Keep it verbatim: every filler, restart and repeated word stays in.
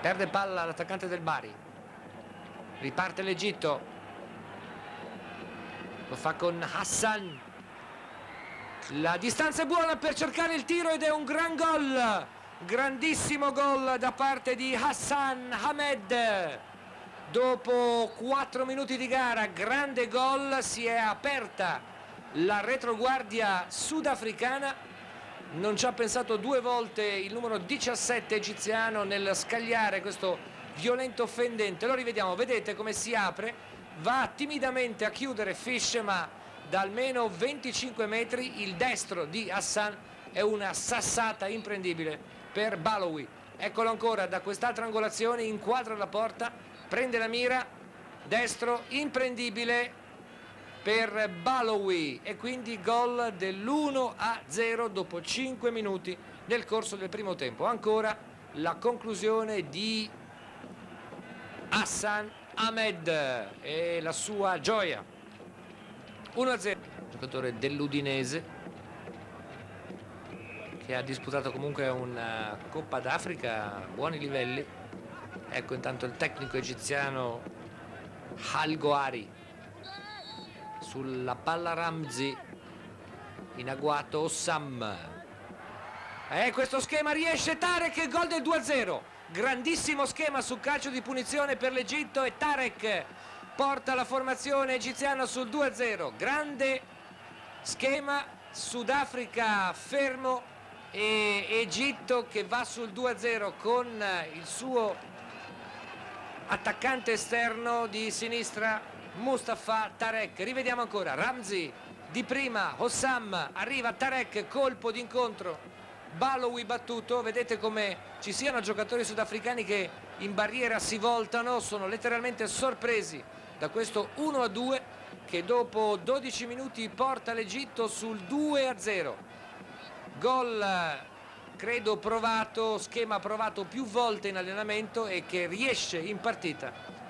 Perde palla l'attaccante del Bari. Riparte l'Egitto. Lo fa con Hassan. La distanza è buona per cercare il tiro ed è un gran gol. Grandissimo gol da parte di Hassan Hamed. Dopo quattro minuti di gara, grande gol, si è aperta la retroguardia sudafricana. Non ci ha pensato due volte il numero diciassette egiziano nel scagliare questo violento fendente. Lo rivediamo, vedete come si apre, va timidamente a chiudere Fish, ma da almeno venticinque metri il destro di Hassan è una sassata imprendibile per Baloui. Eccolo ancora da quest'altra angolazione, inquadra la porta, prende la mira, destro imprendibile per Baloui e quindi gol dell'uno a zero dopo cinque minuti nel corso del primo tempo. Ancora la conclusione di Hassan Hamed e la sua gioia. uno a zero, giocatore dell'Udinese che ha disputato comunque una Coppa d'Africa a buoni livelli. Ecco intanto il tecnico egiziano Halgoari. Sulla palla Ramzi, in agguato Ossam. E questo schema riesce Tarek, gol del due a zero. Grandissimo schema su calcio di punizione per l'Egitto e Tarek porta la formazione egiziana sul due a zero. Grande schema, Sudafrica fermo e Egitto che va sul due a zero con il suo attaccante esterno di sinistra Mustafa Tarek. Rivediamo ancora Ramzi di prima, Hossam, arriva Tarek, colpo d'incontro, Baloui battuto. Vedete come ci siano giocatori sudafricani che in barriera si voltano, sono letteralmente sorpresi da questo uno a due che dopo dodici minuti porta l'Egitto sul due a zero. Gol credo provato, schema provato più volte in allenamento e che riesce in partita